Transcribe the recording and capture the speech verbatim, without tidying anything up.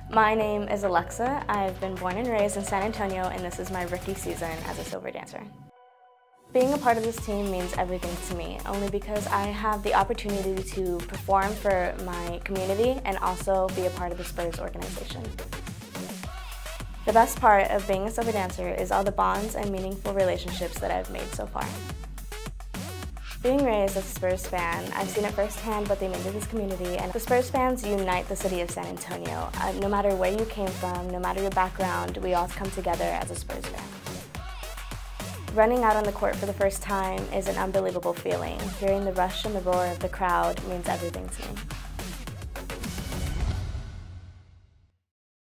My name is Alexa. I've been born and raised in San Antonio, and this is my rookie season as a Silver Dancer. Being a part of this team means everything to me, only because I have the opportunity to perform for my community and also be a part of the Spurs organization. The best part of being a Silver Dancer is all the bonds and meaningful relationships that I've made so far. Being raised as a Spurs fan, I've seen it firsthand what they mean to this community, and the Spurs fans unite the city of San Antonio. Uh, no matter where you came from, no matter your background, we all come together as a Spurs fan. Running out on the court for the first time is an unbelievable feeling. Hearing the rush and the roar of the crowd means everything to me.